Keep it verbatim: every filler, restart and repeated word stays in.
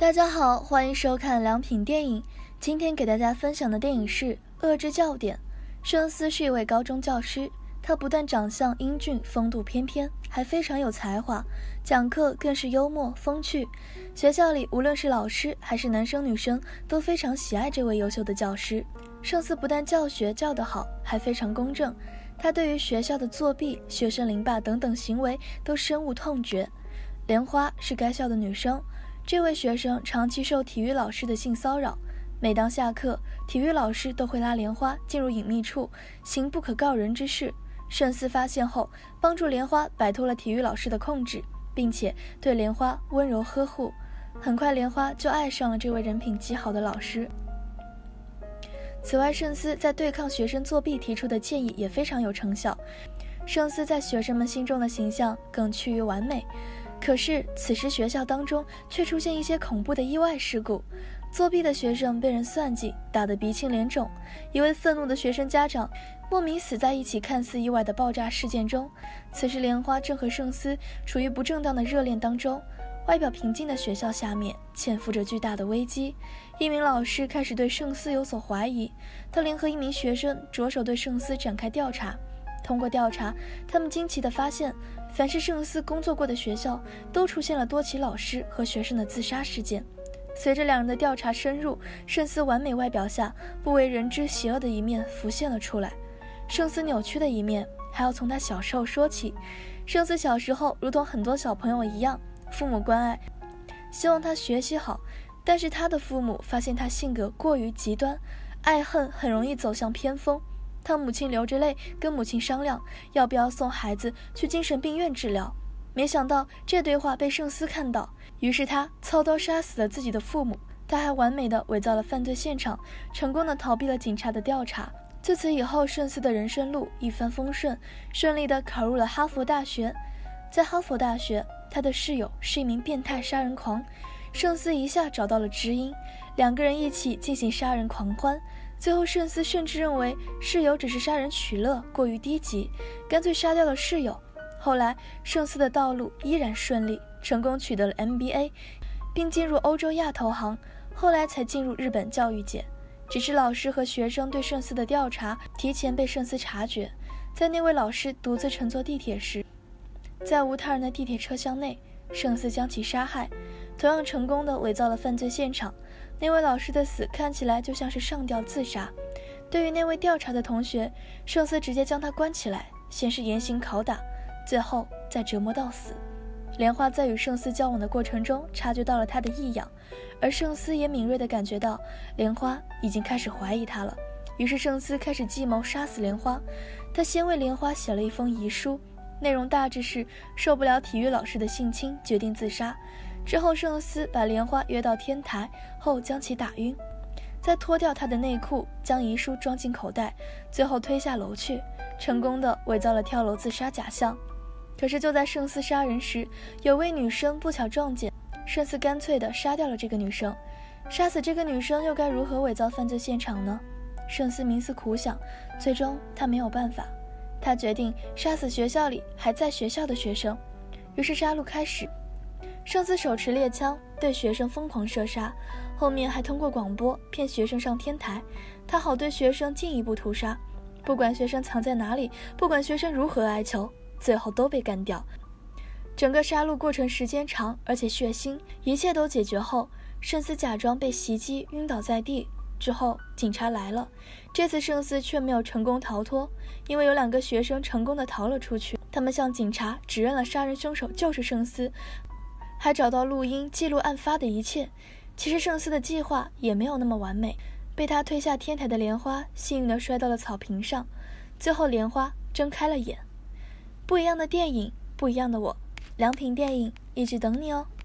大家好，欢迎收看良品电影。今天给大家分享的电影是《恶之教典》。圣司是一位高中教师，他不但长相英俊、风度翩翩，还非常有才华，讲课更是幽默风趣。学校里无论是老师还是男生女生都非常喜爱这位优秀的教师。圣司不但教学教得好，还非常公正，他对于学校的作弊、学生凌霸等等行为都深恶痛绝。莲花是该校的女生，这位学生长期受体育老师的性骚扰，每当下课，体育老师都会拉莲花进入隐秘处，行不可告人之事。圣司发现后，帮助莲花摆脱了体育老师的控制，并且对莲花温柔呵护。很快，莲花就爱上了这位人品极好的老师。此外，圣司在对抗学生作弊提出的建议也非常有成效，圣司在学生们心中的形象更趋于完美。可是此时学校当中却出现一些恐怖的意外事故，作弊的学生被人算计，打得鼻青脸肿，一位愤怒的学生家长莫名死在一起看似意外的爆炸事件中。此时莲花正和圣司处于不正当的热恋当中，外表平静的学校下面潜伏着巨大的危机。一名老师开始对圣司有所怀疑，他联合一名学生着手对圣司展开调查。通过调查，他们惊奇地发现，凡是圣司工作过的学校都出现了多起老师和学生的自杀事件。随着两人的调查深入，圣司完美外表下不为人知邪恶的一面浮现了出来。圣司扭曲的一面还要从他小时候说起。圣司小时候如同很多小朋友一样，父母关爱，希望他学习好，但是他的父母发现他性格过于极端，爱恨很容易走向偏锋。他母亲流着泪跟母亲商量要不要送孩子去精神病院治疗，没想到这对话被圣司看到，于是他操刀杀死了自己的父母。他还完美的伪造了犯罪现场，成功的逃避了警察的调查。自此以后，圣司的人生路一帆风顺，顺利的考入了哈佛大学。在哈佛大学，他的室友是一名变态杀人狂，圣司一下找到了知音，两个人一起进行杀人狂欢。最后圣司甚至认为室友只是杀人取乐，过于低级，干脆杀掉了室友。后来圣司的道路依然顺利，成功取得了 M B A， 并进入欧洲亚投行，后来才进入日本教育界。只是老师和学生对圣司的调查提前被圣司察觉，在那位老师独自乘坐地铁时，在无他人的地铁车厢内，圣司将其杀害，同样成功地伪造了犯罪现场。那位老师的死看起来就像是上吊自杀。对于那位调查的同学，圣司直接将他关起来，先是严刑拷打，最后再折磨到死。莲花在与圣司交往的过程中察觉到了他的异样，而圣司也敏锐地感觉到莲花已经开始怀疑他了。于是圣司开始计谋杀死莲花。他先为莲花写了一封遗书，内容大致是受不了体育老师的性侵，决定自杀。之后圣司把莲花约到天台后将其打晕，再脱掉她的内裤，将遗书装进口袋，最后推下楼去，成功的伪造了跳楼自杀假象。可是就在圣司杀人时，有位女生不巧撞见，圣司干脆的杀掉了这个女生。杀死这个女生又该如何伪造犯罪现场呢？圣司冥思苦想，最终他没有办法，他决定杀死学校里还在学校的学生。于是杀戮开始，圣司手持猎枪对学生疯狂射杀，后面还通过广播骗学生上天台，他好对学生进一步屠杀。不管学生藏在哪里，不管学生如何哀求，最后都被干掉。整个杀戮过程时间长而且血腥，一切都解决后，圣司假装被袭击晕倒在地。之后警察来了，这次圣司却没有成功逃脱，因为有两个学生成功的逃了出去，他们向警察指认了杀人凶手就是圣司，还找到录音记录案发的一切。其实圣司的计划也没有那么完美，被他推下天台的莲花幸运地摔到了草坪上，最后莲花睁开了眼。不一样的电影，不一样的我，良品电影一直等你哦。